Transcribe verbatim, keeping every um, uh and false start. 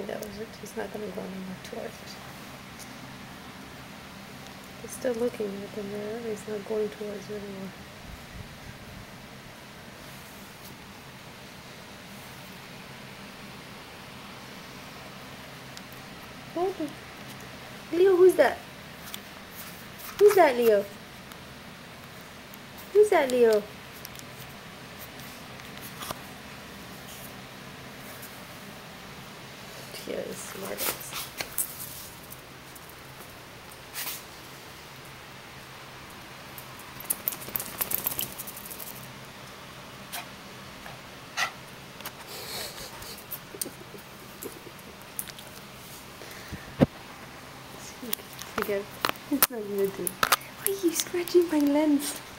think that was it. He's not going to go anymore towards it. He's still looking at the mirror. He's not going towards it anymore. Oh. Leo, who's that? Who's that, Leo? Who's that, Leo? He is smart ass. Again, it's not gonna do. Why are you scratching my lens?